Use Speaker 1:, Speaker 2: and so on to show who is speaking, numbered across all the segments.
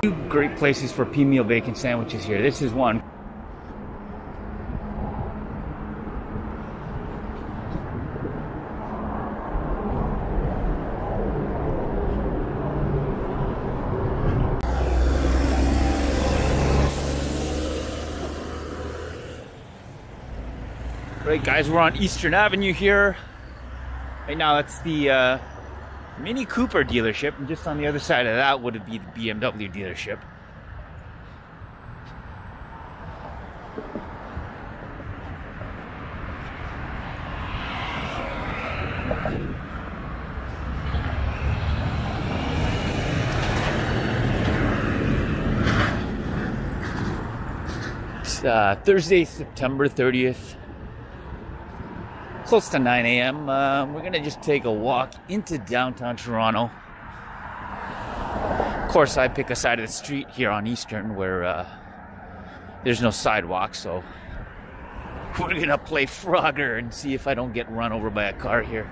Speaker 1: Two great places for peameal bacon sandwiches here. This is one. Right guys, we're on Eastern Avenue here. Right now that's the Mini Cooper dealership, and just on the other side of that would be the BMW dealership. It's Thursday, September 30th. Close to 9 a.m. We're gonna just take a walk into downtown Toronto. Of course, I pick a side of the street here on Eastern where there's no sidewalk, so we're gonna play Frogger and see if I don't get run over by a car here.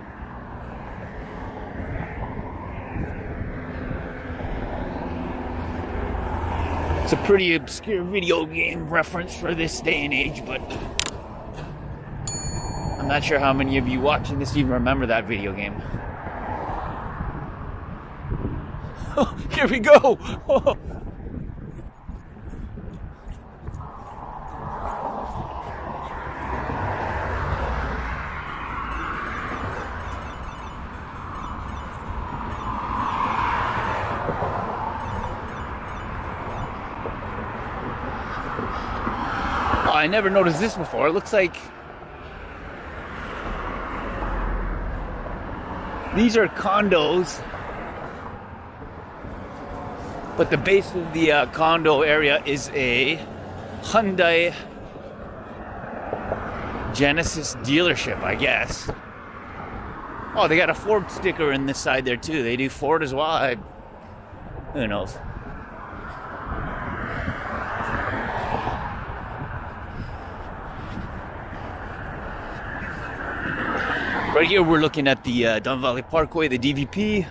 Speaker 1: It's a pretty obscure video game reference for this day and age, but I'm not sure how many of you watching this even remember that video game. Oh, here we go! Oh. I never noticed this before. It looks like these are condos, but the base of the condo area is a Hyundai Genesis dealership, I guess. Oh, they got a Ford sticker in this side there too. They do Ford as well. Who knows? Right here we're looking at the Don Valley Parkway, the DVP.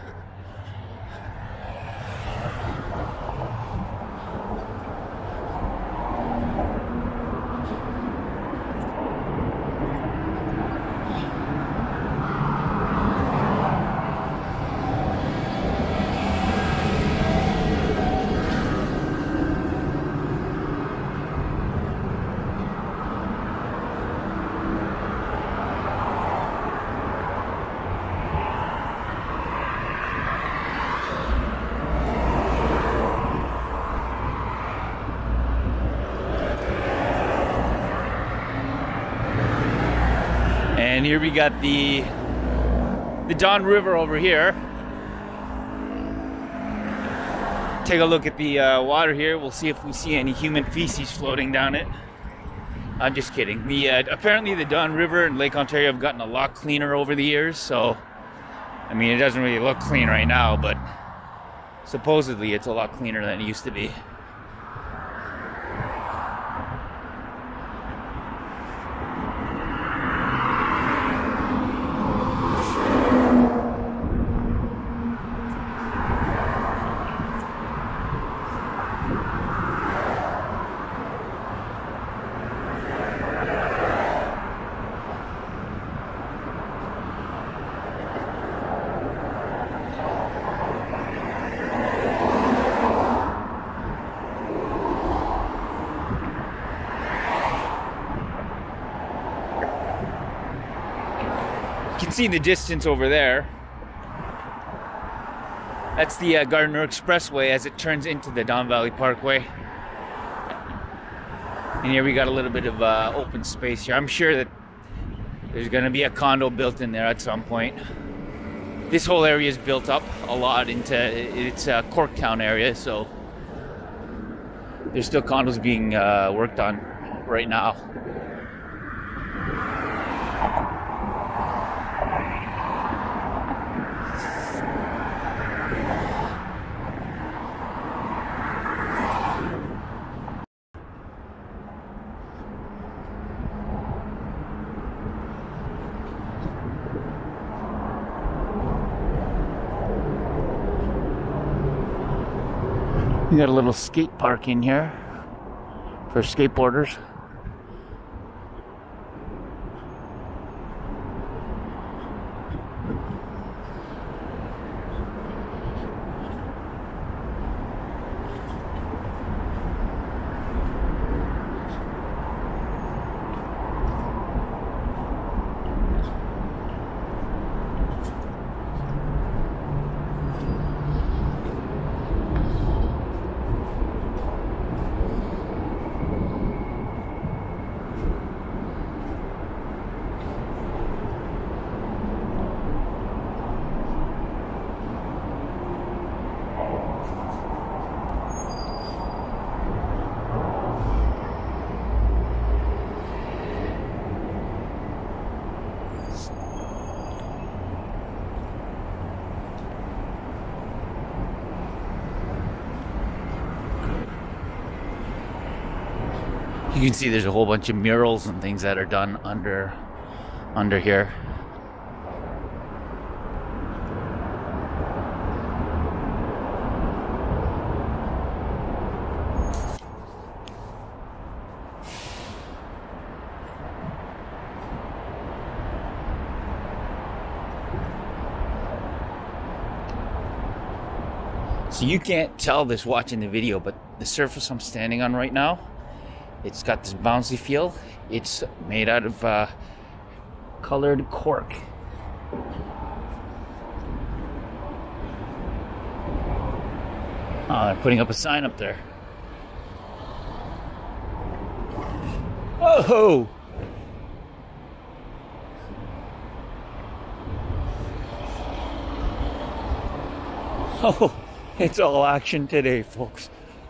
Speaker 1: And here we got the Don River over here. Take a look at the water here. We'll see if we see any human feces floating down it. I'm just kidding. Apparently the Don River and Lake Ontario have gotten a lot cleaner over the years. So, I mean, it doesn't really look clean right now, but supposedly it's a lot cleaner than it used to be. You can see in the distance over there, that's the Gardiner Expressway as it turns into the Don Valley Parkway. And here we got a little bit of open space here. I'm sure that there's going to be a condo built in there at some point. This whole area is built up a lot into its Corktown area, so there's still condos being worked on right now. We got a little skate park in here for skateboarders. You can see there's a whole bunch of murals and things that are done under here. So you can't tell this watching the video, but the surface I'm standing on right now, it's got this bouncy feel. It's made out of colored cork. Oh, they're putting up a sign up there. Oh! Oh, it's all action today, folks.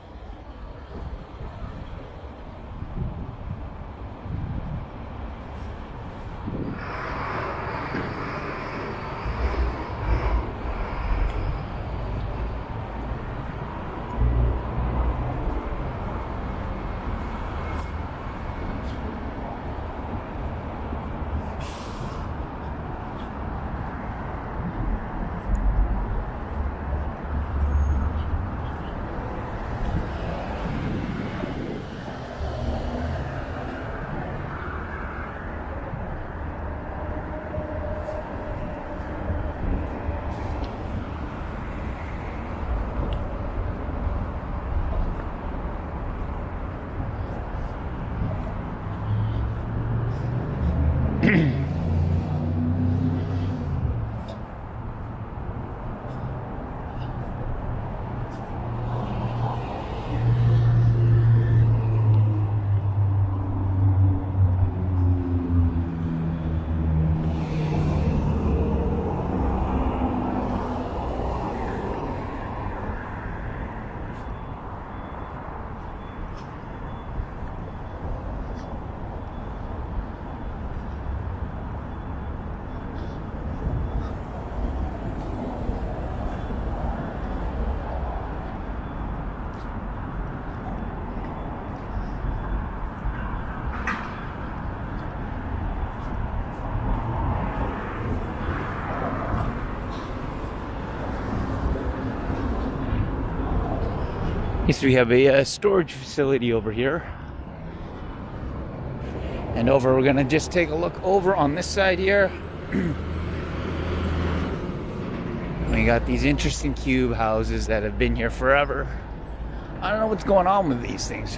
Speaker 1: Yes, we have a storage facility over here. And we're gonna just take a look over on this side here. We got these interesting cube houses that have been here forever. I don't know what's going on with these things.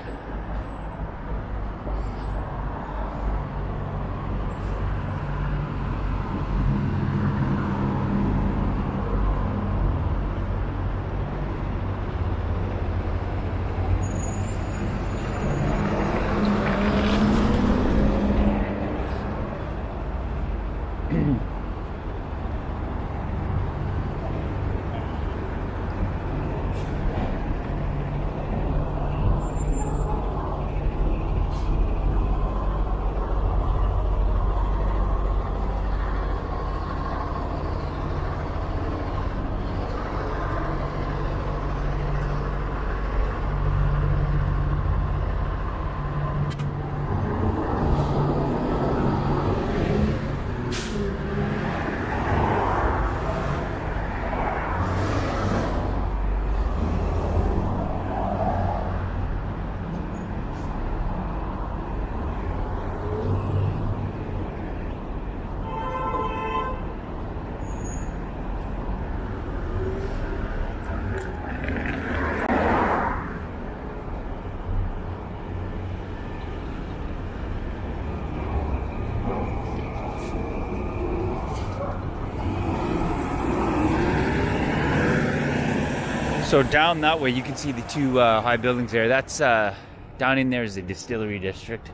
Speaker 1: So down that way, you can see the two high buildings there. That's down in there is the distillery district.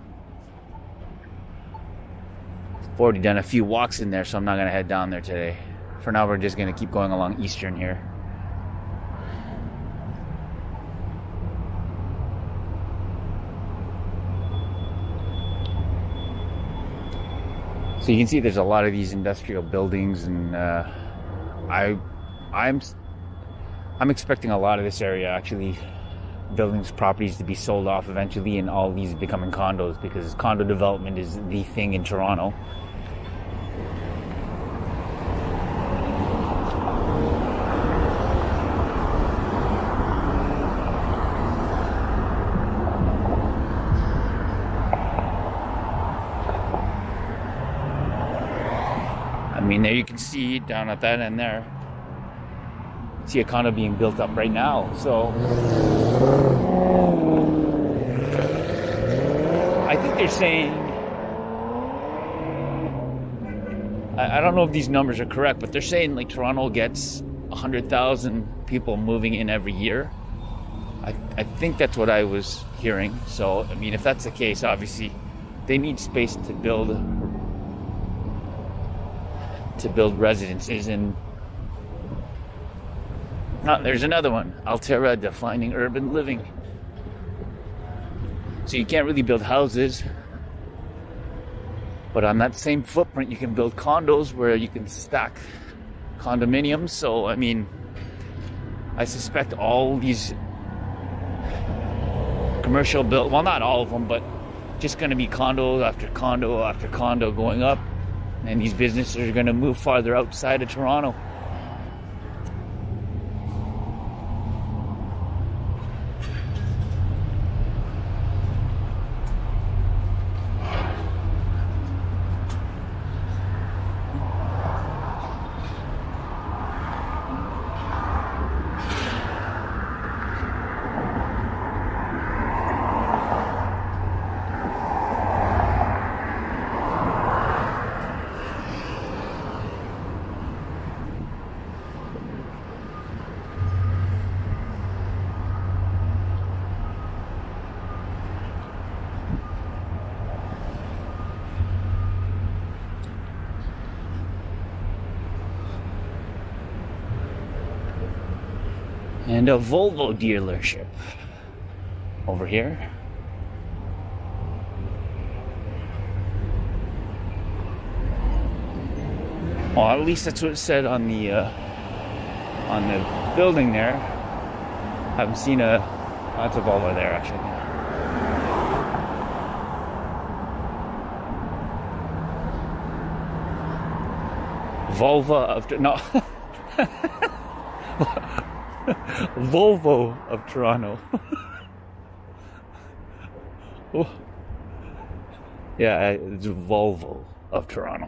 Speaker 1: I've already done a few walks in there, so I'm not going to head down there today. For now, we're just going to keep going along Eastern here. So you can see there's a lot of these industrial buildings, and I'm expecting a lot of this area, actually, buildings, properties to be sold off eventually, and all these becoming condos, because condo development is the thing in Toronto. I mean, there you can see down at that end there, see a condo being built up right now. So I think they're saying, I don't know if these numbers are correct, but they're saying like Toronto gets 100,000 people moving in every year. I think that's what I was hearing. So I mean, if that's the case, obviously they need space to build residences. And there's another one, Altera, defining urban living. So you can't really build houses, but on that same footprint you can build condos where you can stack condominiums. So I mean, I suspect all these commercial built, well, not all of them, but just going to be condo after condo after condo going up, and these businesses are going to move farther outside of Toronto. And a Volvo dealership over here. Well, at least that's what it said on the building there. I haven't seen that's a Volvo there actually. Volvo of no. Volvo of Toronto. Oh. Yeah, it's Volvo of Toronto.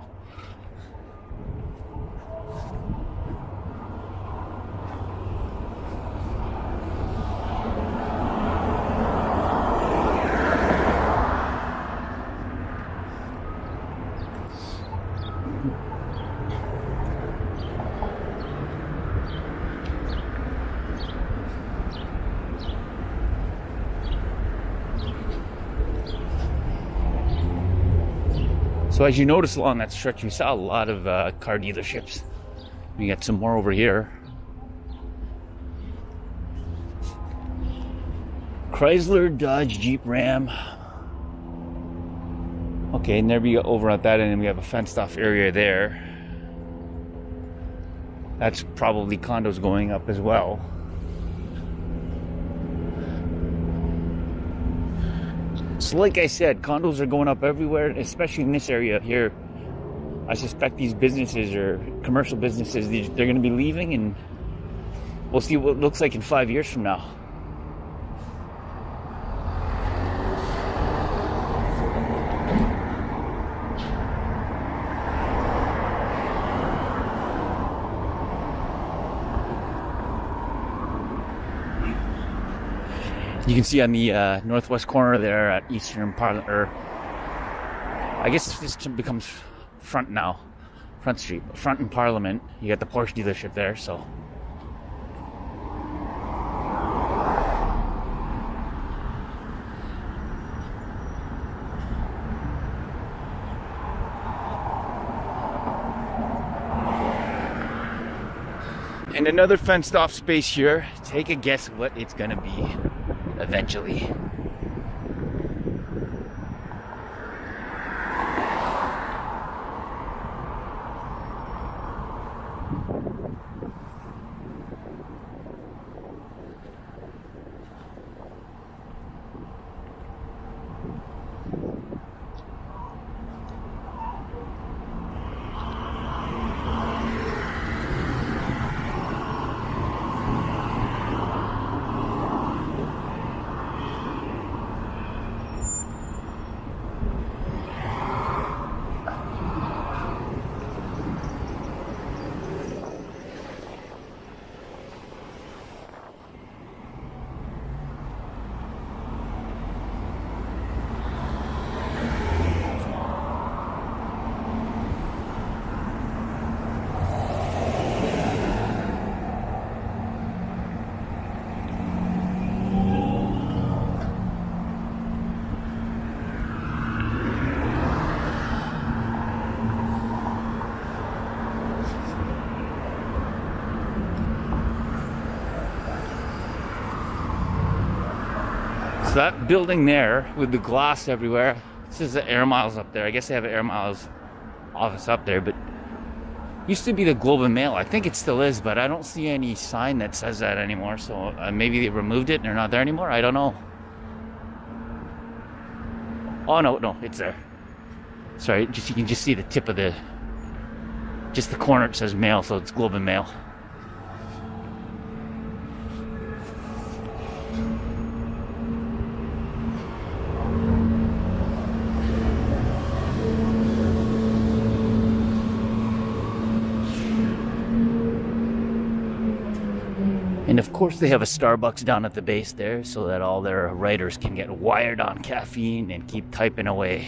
Speaker 1: So as you notice along that stretch, we saw a lot of car dealerships. We got some more over here. Chrysler, Dodge, Jeep, Ram. Okay, and there we go over at that end, and we have a fenced off area there. That's probably condos going up as well. So like I said, condos are going up everywhere, especially in this area here. I suspect these businesses or commercial businesses, they're going to be leaving, and we'll see what it looks like in 5 years from now. You can see on the northwest corner there at Eastern Parliament, or I guess this becomes Front now, Front Street, Front and Parliament. You got the Porsche dealership there, so And another fenced off space here. Take a guess what it's gonna be eventually. So that building there with the glass everywhere, this is the Air Miles up there. I guess they have an Air Miles office up there, but used to be the Globe and Mail. I think it still is, but I don't see any sign that says that anymore. So maybe they removed it and they're not there anymore. I don't know. Oh no, it's there. Sorry, you can just see the tip of just the corner. It says Mail, so it's Globe and Mail. And of course they have a Starbucks down at the base there so that all their writers can get wired on caffeine and keep typing away.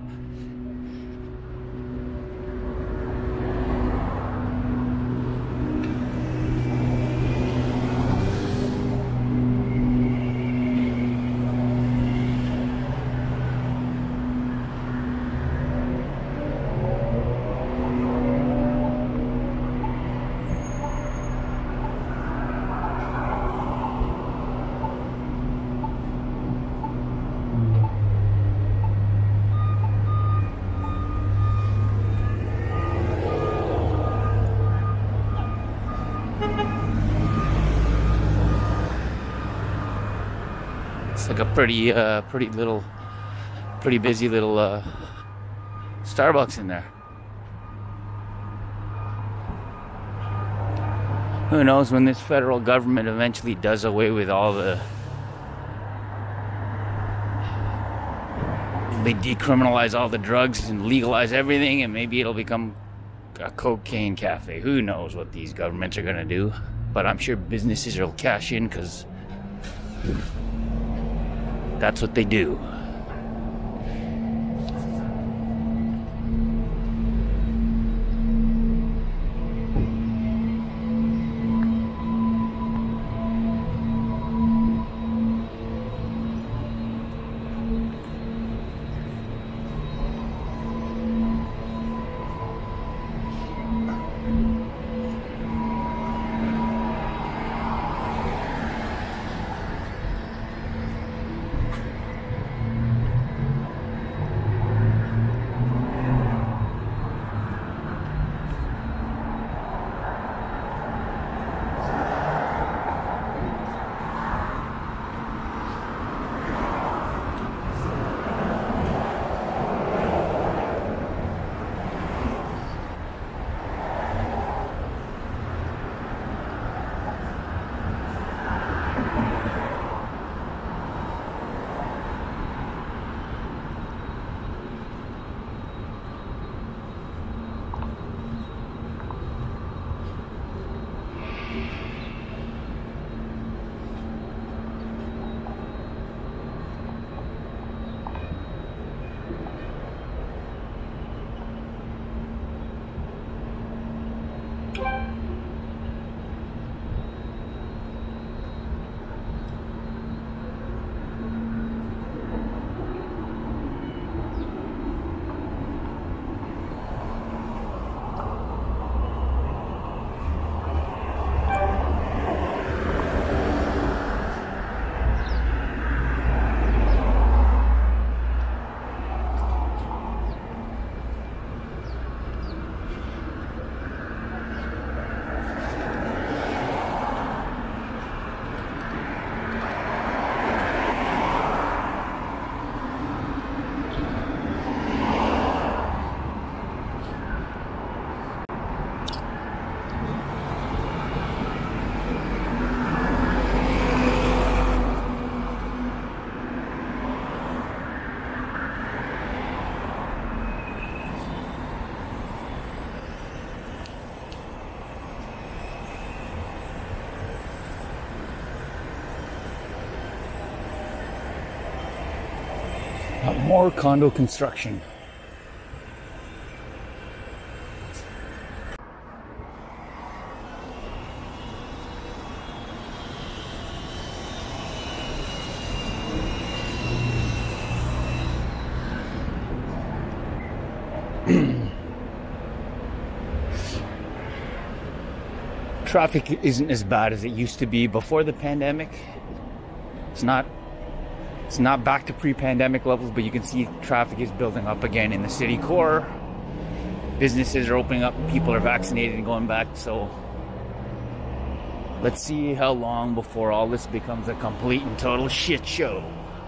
Speaker 1: It's like a pretty busy little Starbucks in there. Who knows when this federal government eventually does away with all they decriminalize all the drugs and legalize everything, and maybe it'll become a cocaine cafe. Who knows what these governments are gonna do? But I'm sure businesses will cash in because that's what they do. More condo construction. Traffic isn't as bad as it used to be before the pandemic. It's not back to pre-pandemic levels, but you can see traffic is building up again in the city core. Businesses are opening up, people are vaccinated and going back, so let's see how long before all this becomes a complete and total shit show.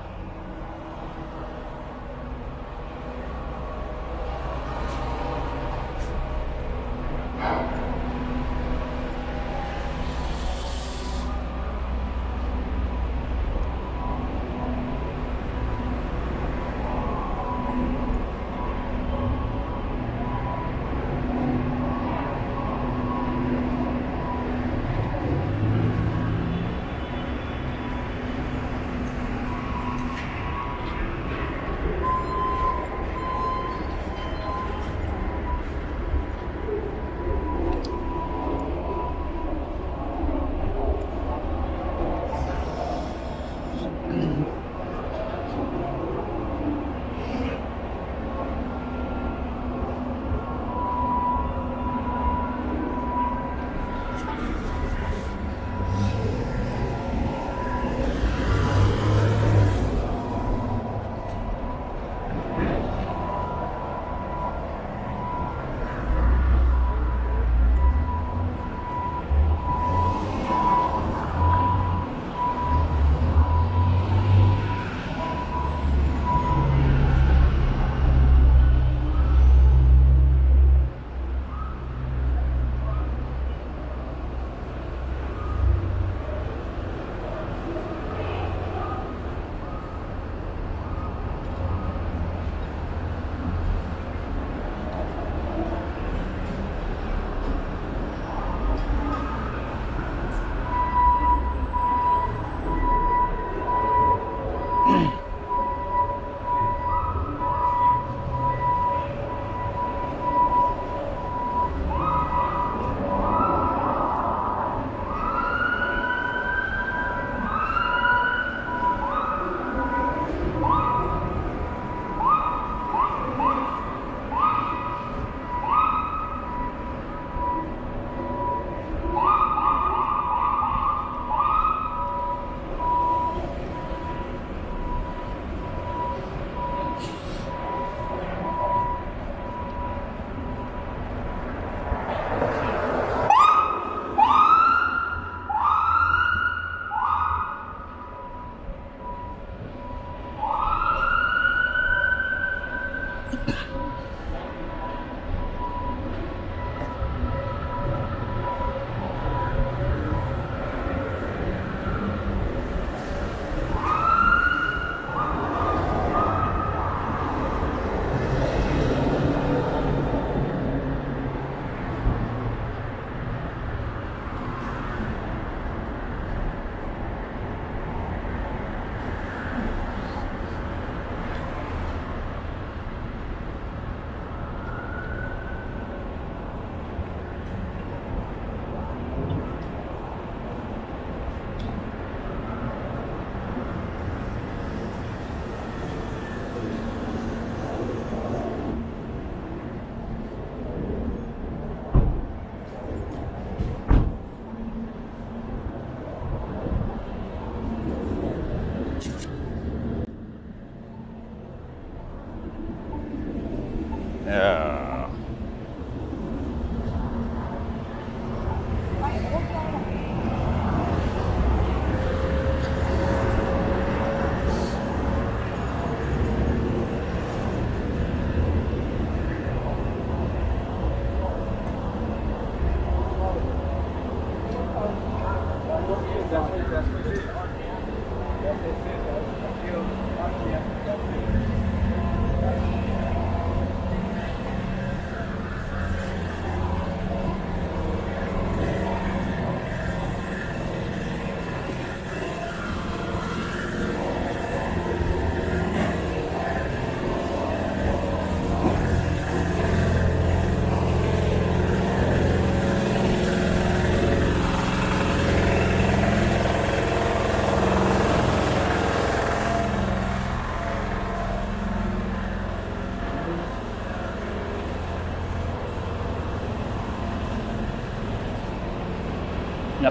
Speaker 2: Yeah.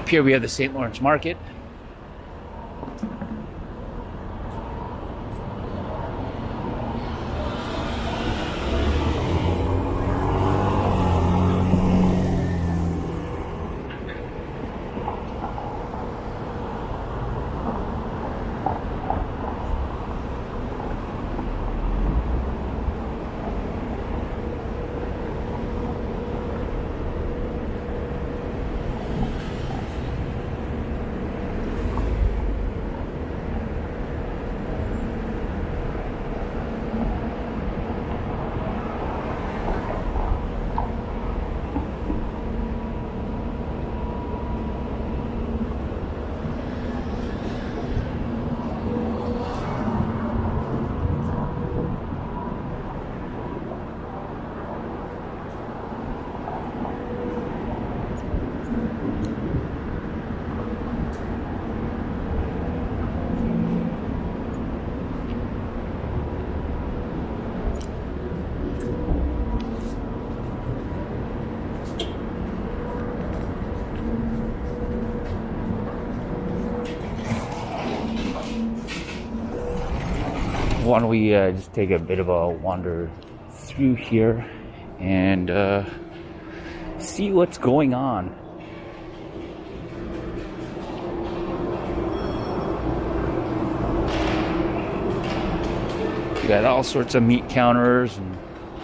Speaker 1: Up here we have the St. Lawrence Market. Why don't we just take a bit of a wander through here and see what's going on. You got all sorts of meat counters and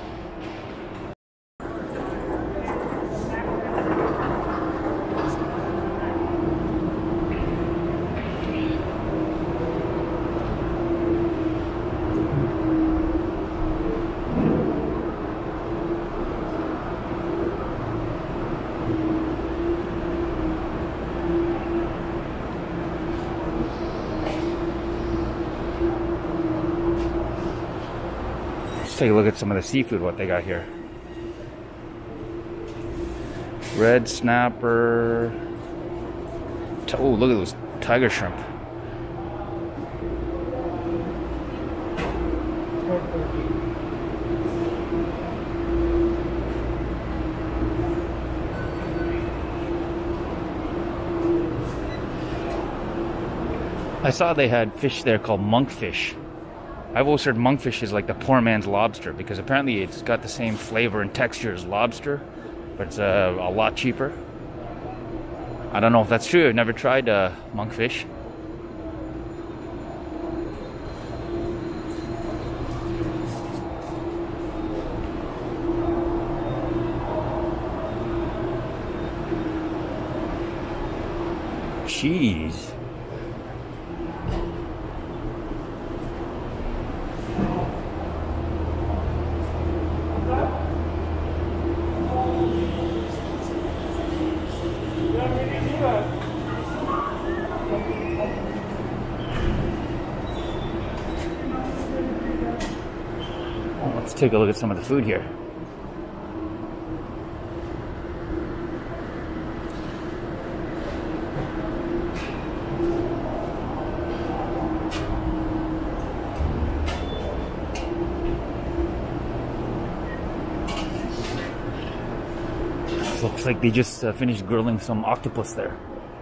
Speaker 1: take a look at some of the seafood, what they got here. Red snapper. Oh, look at those tiger shrimp. I saw they had fish there called monkfish. I've always heard monkfish is like the poor man's lobster because apparently it's got the same flavor and texture as lobster, but it's a lot cheaper. I don't know if that's true. I've never tried monkfish. Cheese. Let's take a look at some of the food here. Looks like they just finished grilling some octopus there.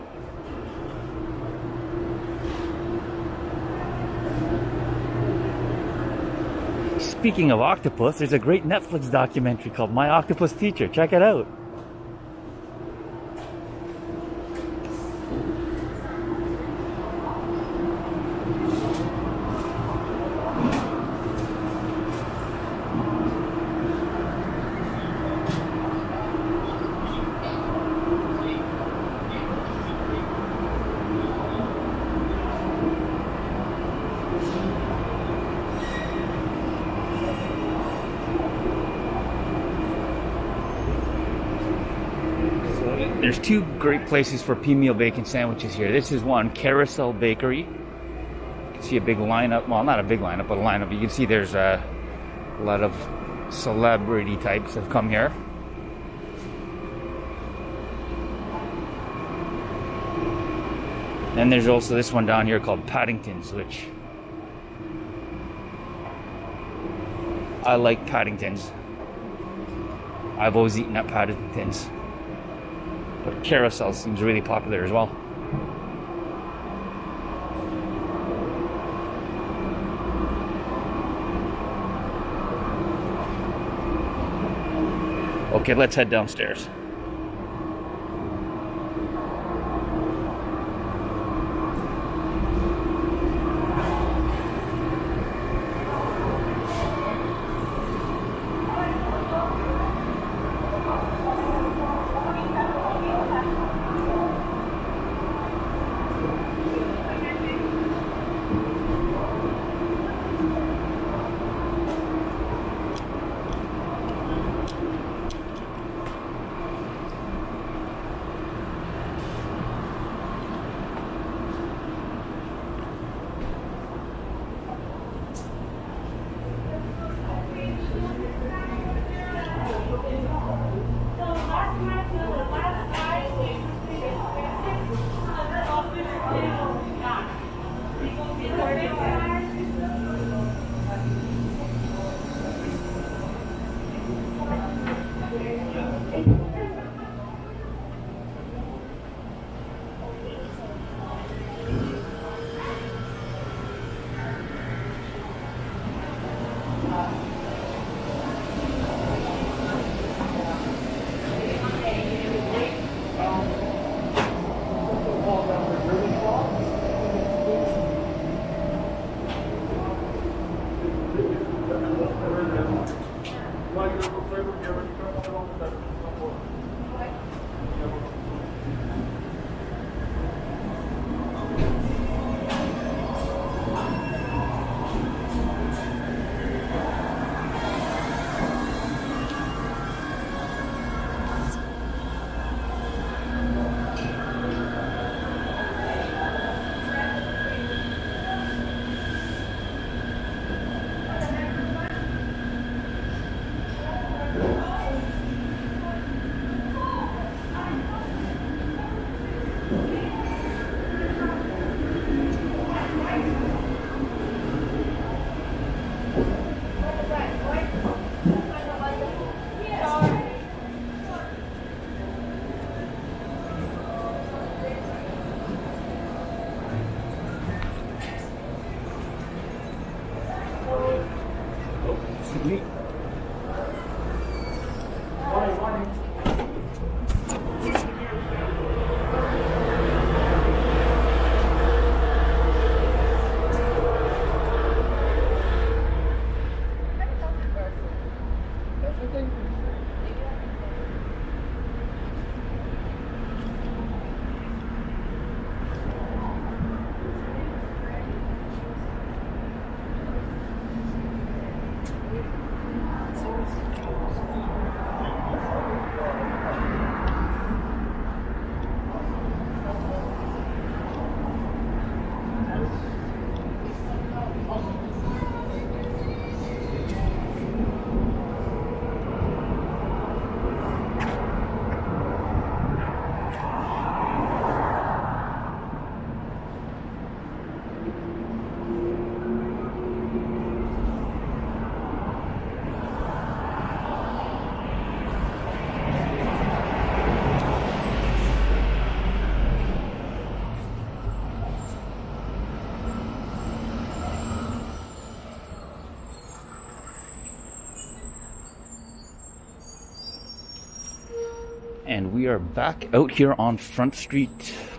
Speaker 1: Speaking of octopus, there's a great Netflix documentary called My Octopus Teacher. Check it out. There's two great places for peameal bacon sandwiches here. This is one, Carousel Bakery. You can see a big lineup. Well, not a big lineup, but a lineup. You can see there's a lot of celebrity types have come here. And there's also this one down here called Paddington's, which I like Paddington's. I've always eaten at Paddington's. But carousel seems really popular as well. Okay, let's head downstairs. And we are back out here on Front Street